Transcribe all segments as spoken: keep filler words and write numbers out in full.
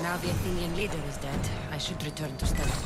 Now the Athenian leader is dead, I should return to study.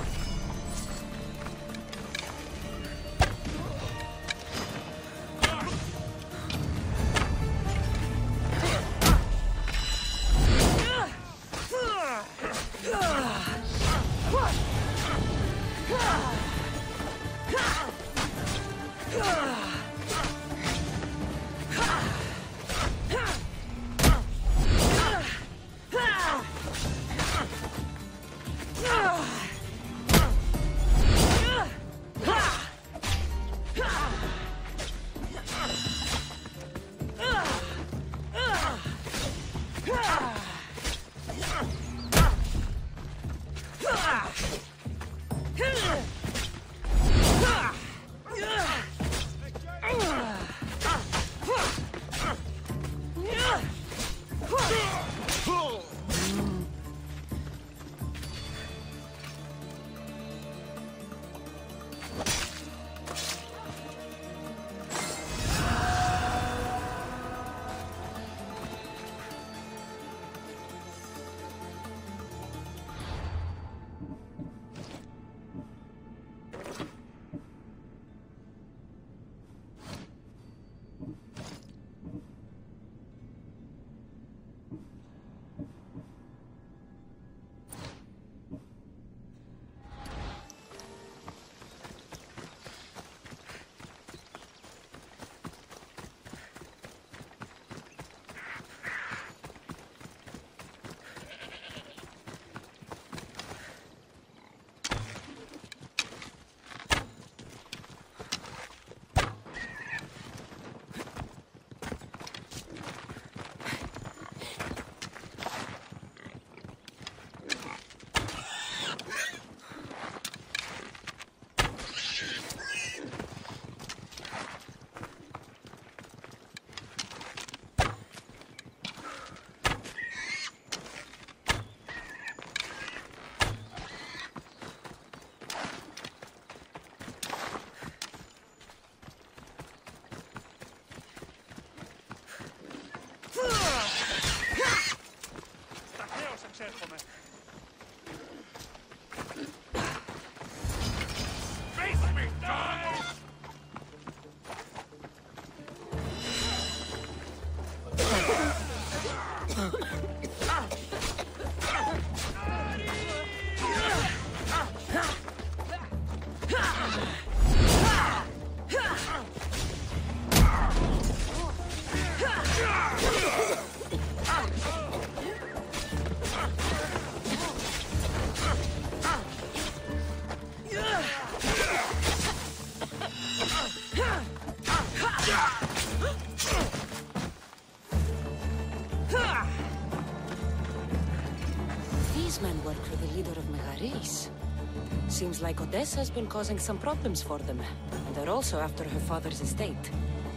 Seems like Odyssey has been causing some problems for them, and they're also after her father's estate.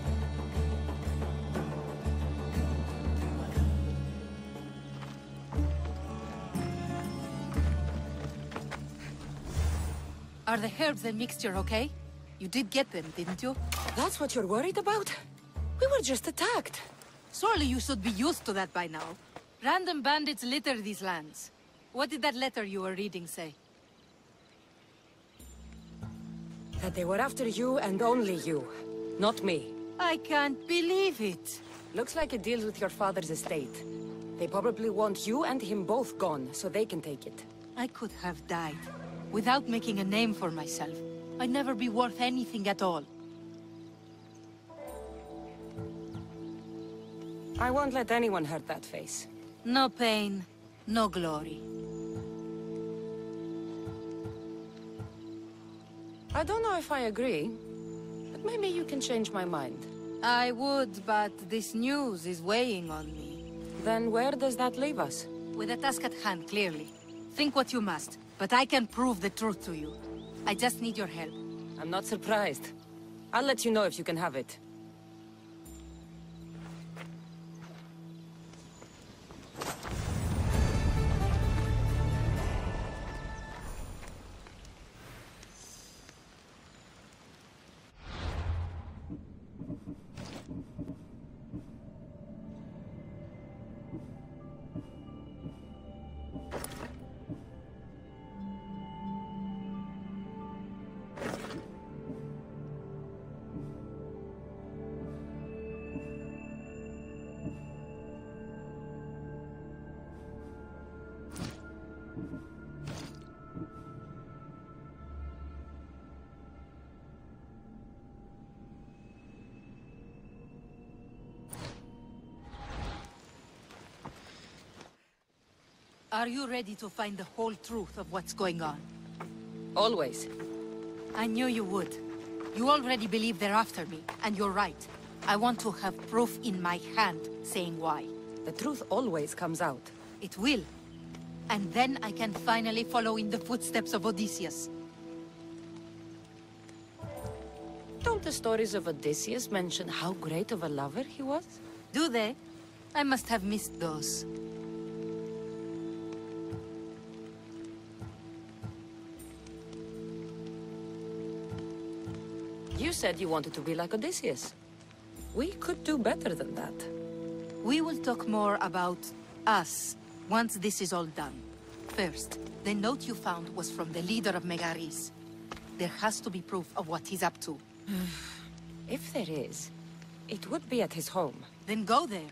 Are the herbs and mixture okay? You did get them, didn't you? That's what you're worried about? We were just attacked. Surely you should be used to that by now. Random bandits litter these lands. What did that letter you were reading say? That they were after you and only you, not me. I can't believe it. Looks like it deals with your father's estate. They probably want you and him both gone, so they can take it. I could have died, without making a name for myself. I'd never be worth anything at all. I won't let anyone hurt that face. No pain, no glory. I don't know if I agree, but maybe you can change my mind. I would, but this news is weighing on me. Then where does that leave us? With a task at hand, clearly. Think what you must, but I can prove the truth to you. I just need your help. I'm not surprised. I'll let you know if you can have it. You Are you ready to find the whole truth of what's going on? Always. I knew you would. You already believe they're after me, and you're right. I want to have proof in my hand saying why. The truth always comes out. It will. And then I can finally follow in the footsteps of Odysseus. Don't the stories of Odysseus mention how great of a lover he was? Do they? I must have missed those. You said you wanted to be like Odysseus. We could do better than that. We will talk more about us once this is all done. First, the note you found was from the leader of Megaris. There has to be proof of what he's up to. If there is, it would be at his home. Then go there.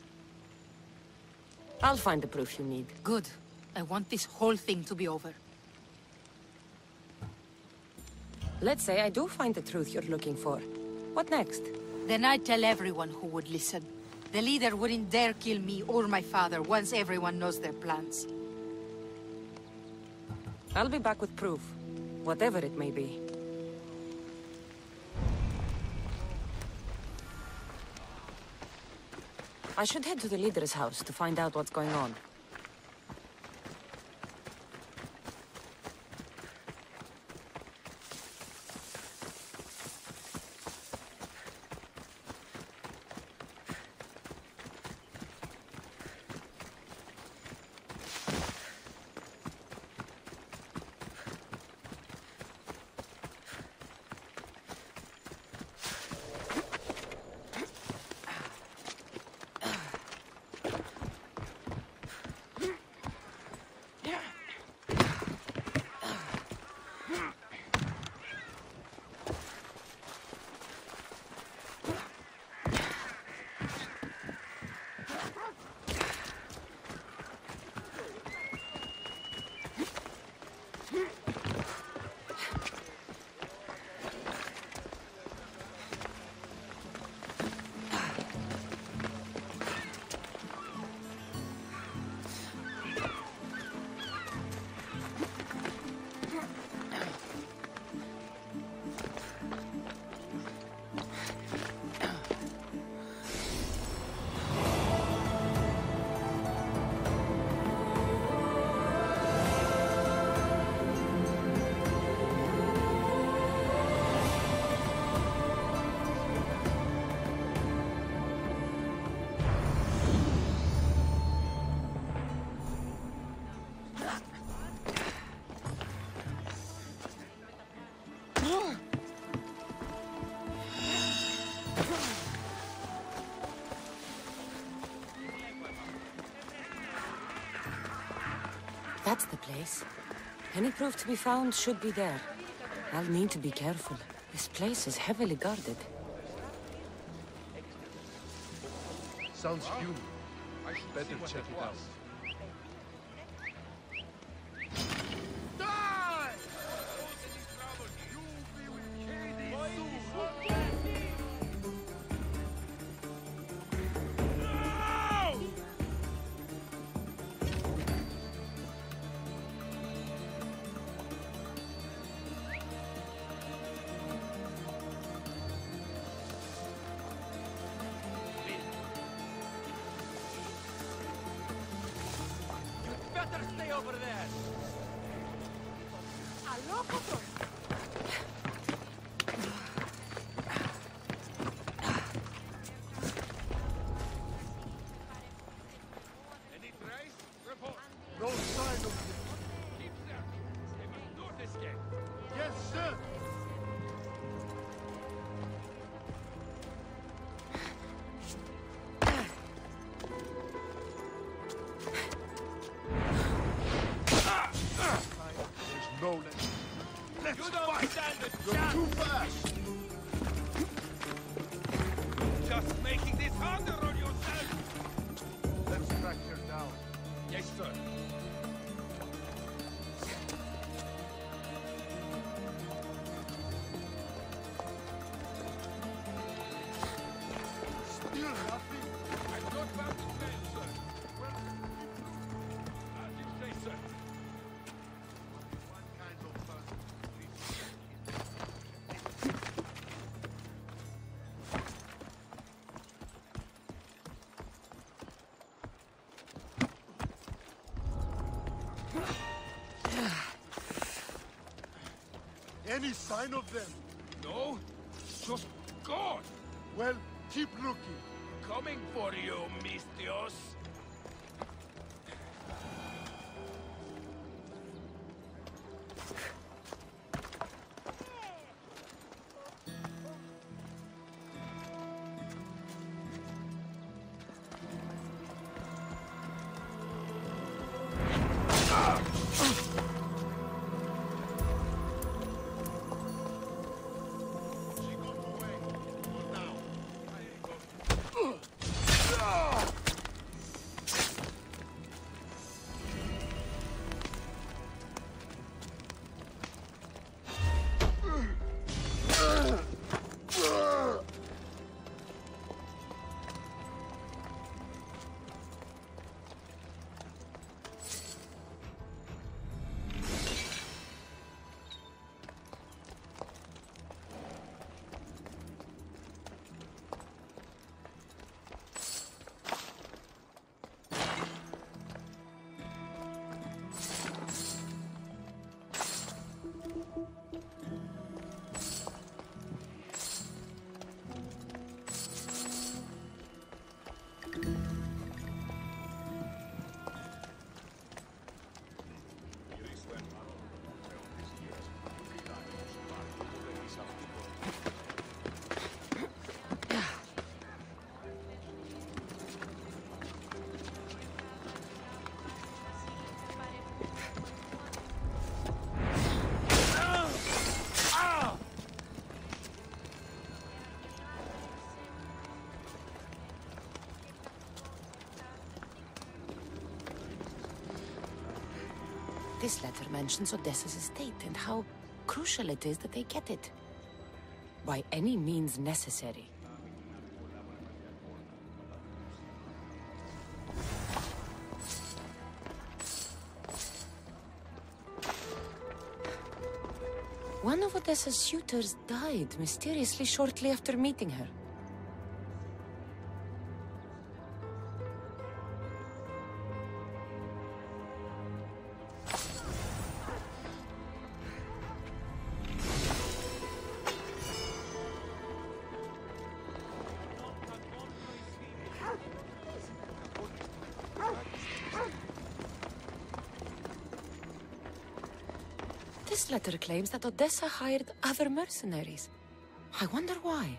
I'll find the proof you need. Good. I want this whole thing to be over. Let's say I do find the truth you're looking for. What next? Then I'd tell everyone who would listen. The leader wouldn't dare kill me or my father once everyone knows their plans. I'll be back with proof, whatever it may be. I should head to the leader's house to find out what's going on. That's the place. Any proof to be found should be there. I'll need to be careful. This place is heavily guarded. Sounds human. I should better check it out. Over there. Any trace? Report. No sign of them. Keep searching. They must not escape. Yes, sir. No, let's, let's You don't fight! stand a You're chance. too fast! Just making this harder on yourself. Let's track her down. Yes, sir. Still nothing? I'm not bound to fail, sir. Well, Any sign of them? No? Just gone. Well, keep looking. Coming for you, Mistios. This letter mentions Odessa's estate and how crucial it is that they get it. By any means necessary. One of Odessa's suitors died mysteriously shortly after meeting her. This letter claims that Odessa hired other mercenaries. I wonder why.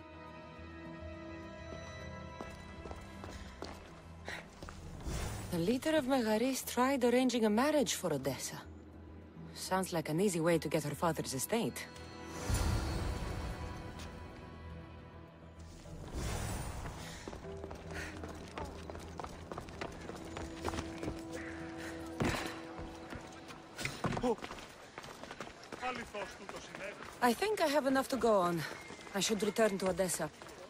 The leader of Megaris tried arranging a marriage for Odessa. Sounds like an easy way to get her father's estate. I think I have enough to go on. I should return to Odessa.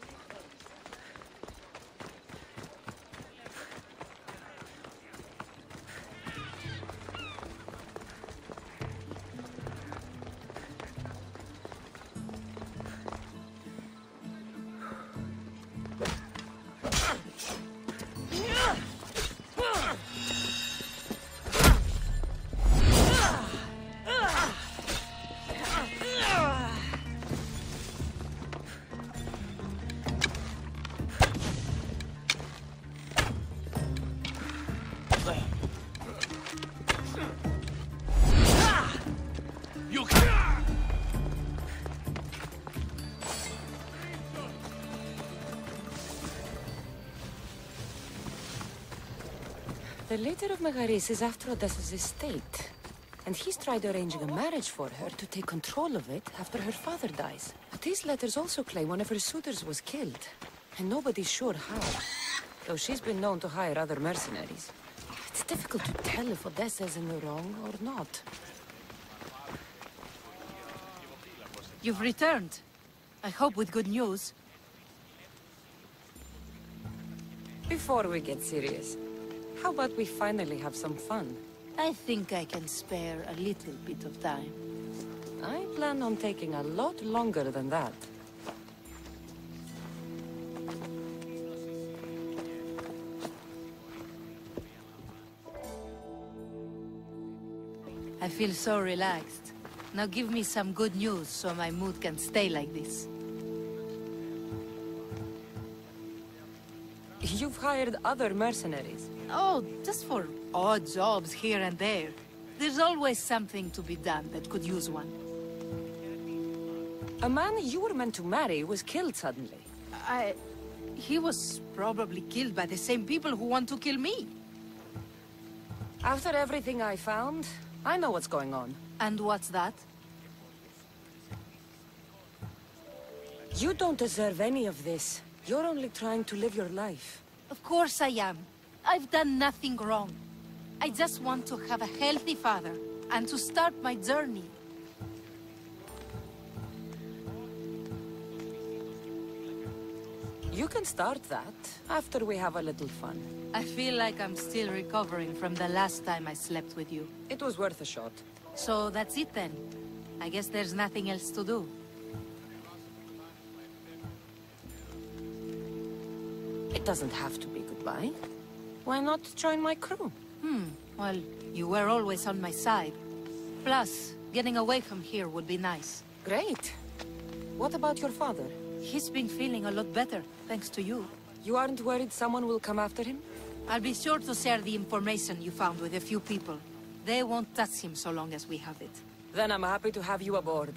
The leader of Megaris is after Odessa's estate, and he's tried arranging a marriage for her to take control of it after her father dies. But these letters also claim one of her suitors was killed, and nobody's sure how, though she's been known to hire other mercenaries. It's difficult to tell if Odessa's in the wrong or not. You've returned. I hope with good news. Before we get serious, how about we finally have some fun? I think I can spare a little bit of time. I plan on taking a lot longer than that. I feel so relaxed. Now give me some good news so my mood can stay like this. You've hired other mercenaries. Oh, just for odd jobs here and there. There's always something to be done that could use one. A man you were meant to marry was killed suddenly. I... He was probably killed by the same people who want to kill me. After everything I found, I know what's going on. And what's that? You don't deserve any of this. You're only trying to live your life. Of course I am. I've done nothing wrong. I just want to have a healthy father, and to start my journey. You can start that, after we have a little fun. I feel like I'm still recovering from the last time I slept with you. It was worth a shot. So that's it then. I guess there's nothing else to do. It doesn't have to be goodbye. Why not join my crew? Hmm, well, you were always on my side. Plus, getting away from here would be nice. Great. What about your father? He's been feeling a lot better, thanks to you. You aren't worried someone will come after him? I'll be sure to share the information you found with a few people. They won't touch him so long as we have it. Then I'm happy to have you aboard.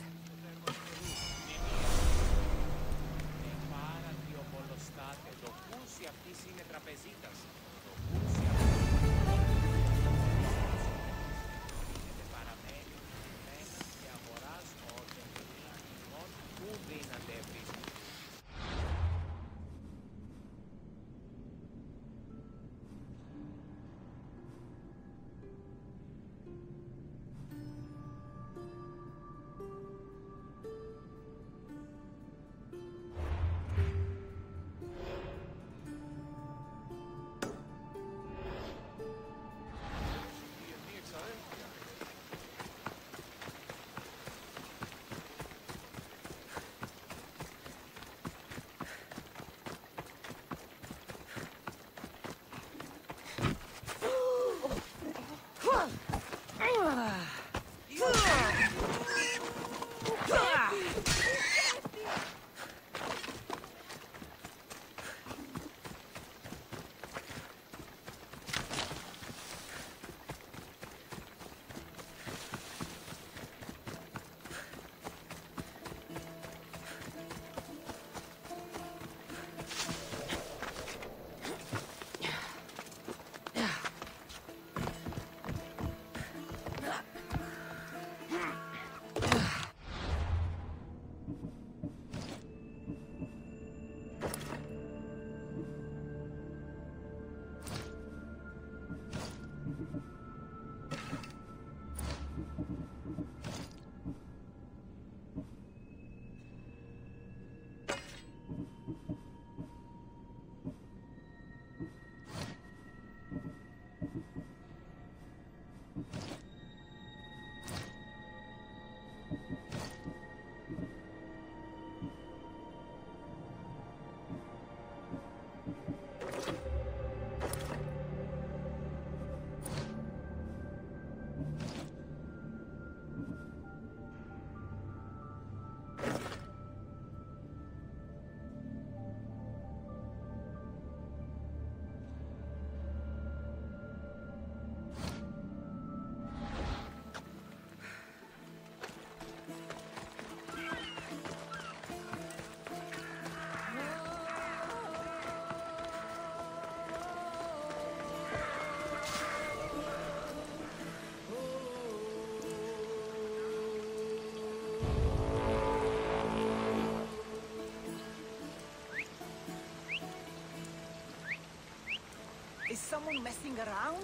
Is someone messing around?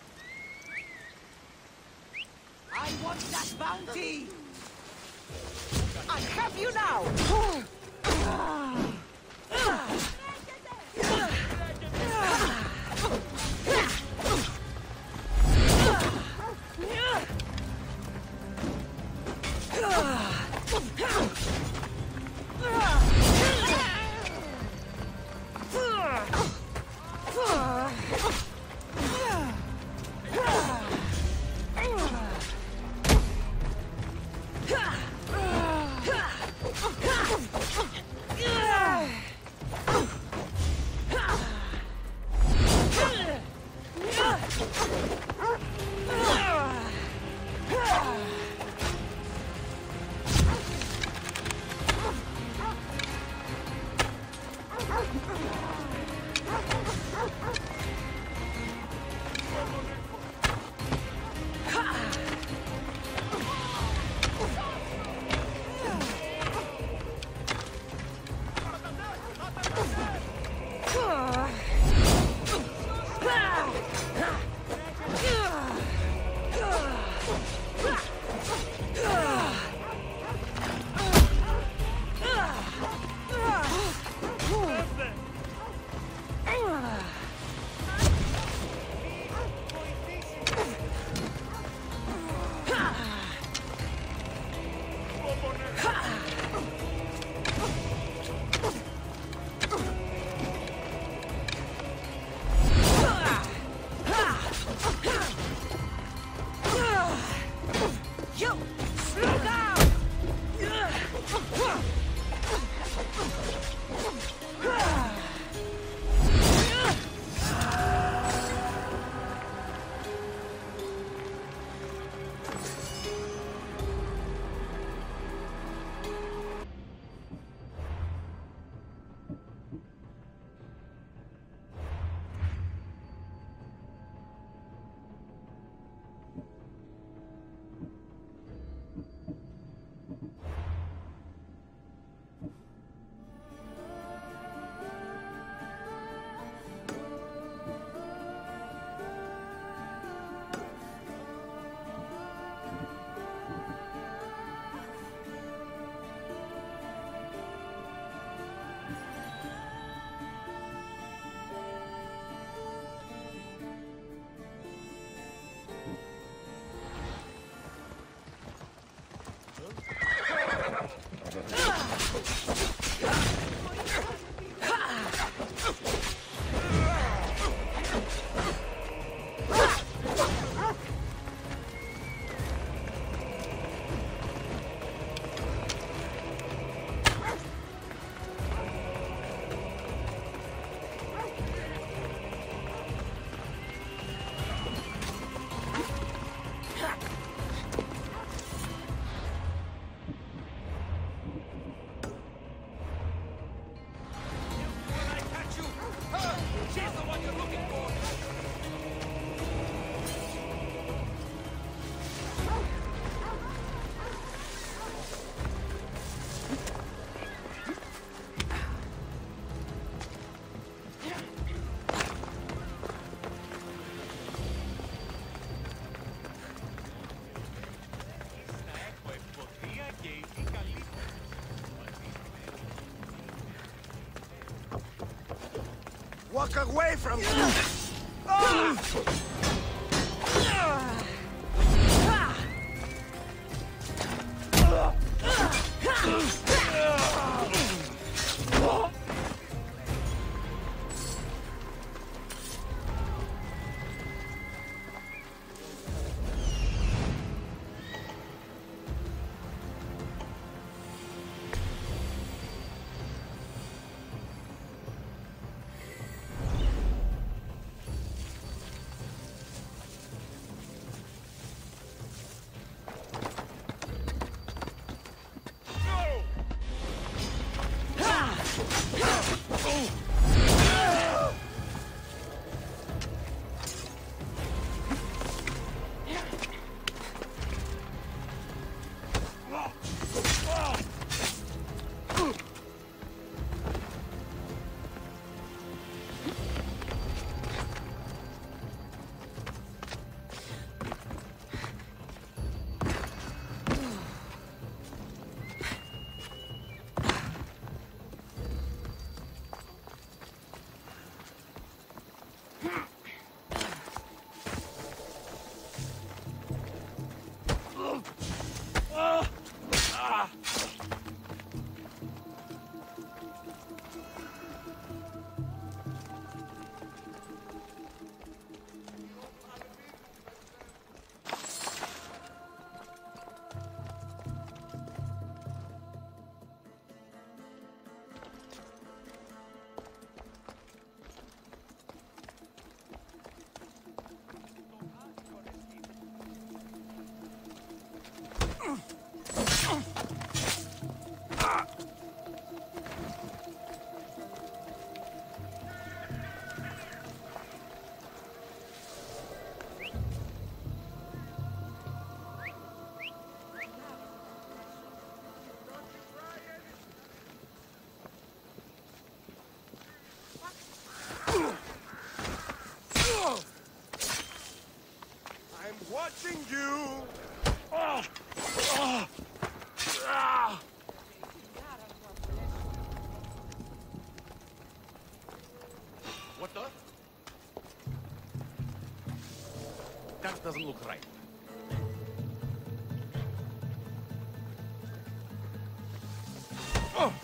I want that bounty! I have you now! Walk away from me! Ah! I'm watching you! Oh. Oh. Ah. What the? That doesn't look right. Oh.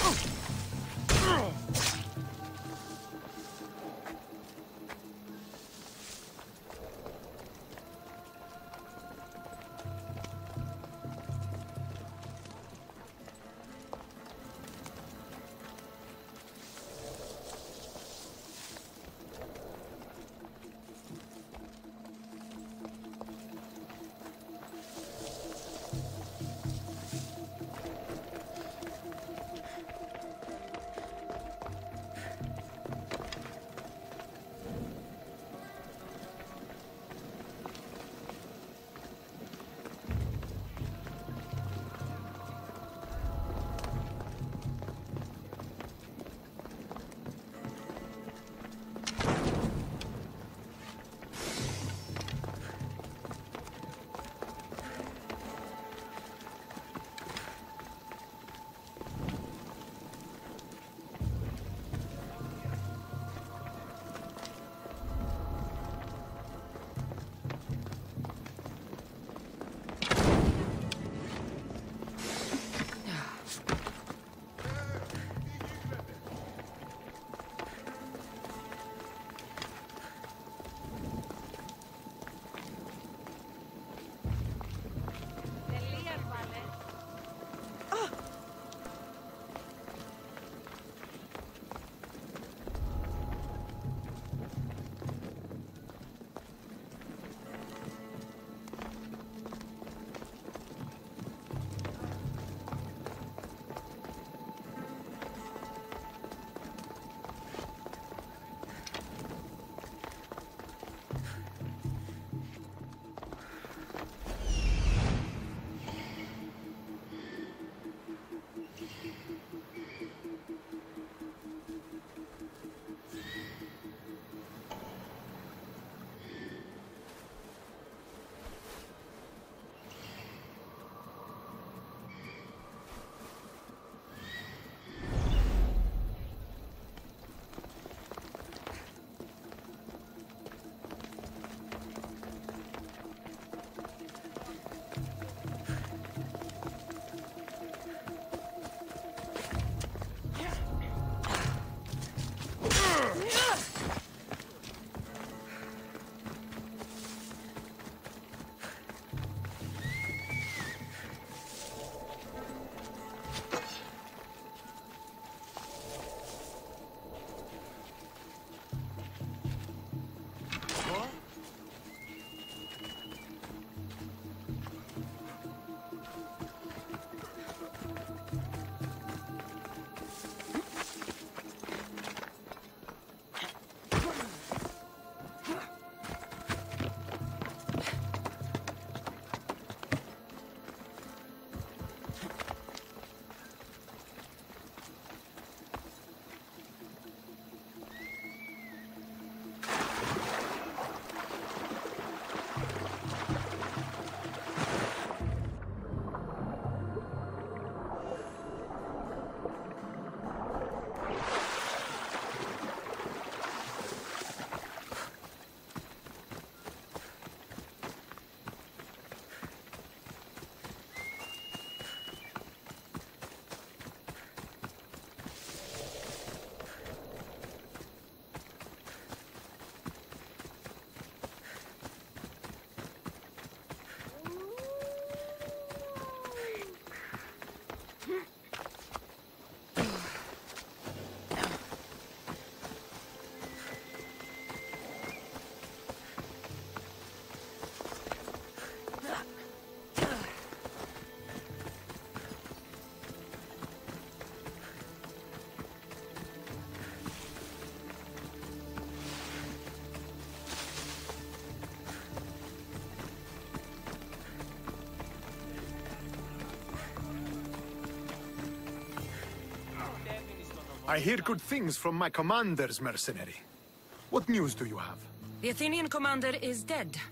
I hear good things from my commander's mercenary. What news do you have? The Athenian commander is dead.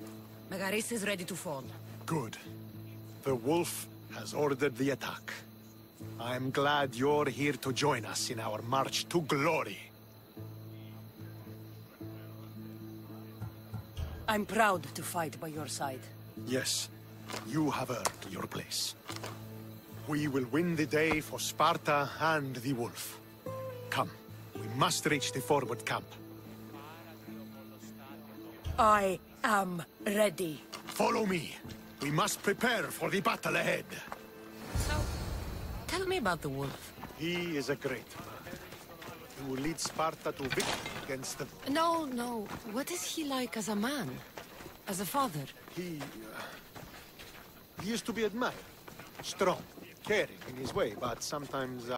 Megaris is ready to fall. Good. The wolf has ordered the attack. I'm glad you're here to join us in our march to glory. I'm proud to fight by your side. Yes, you have earned your place. We will win the day for Sparta and the wolf. Come, we must reach the forward camp. I am ready. Follow me. We must prepare for the battle ahead. So, tell me about the wolf. He is a great man. He will lead Sparta to victory against the... No, no. What is he like as a man? As a father? He... Uh, he is to be admired. Strong, caring in his way, but sometimes... Uh,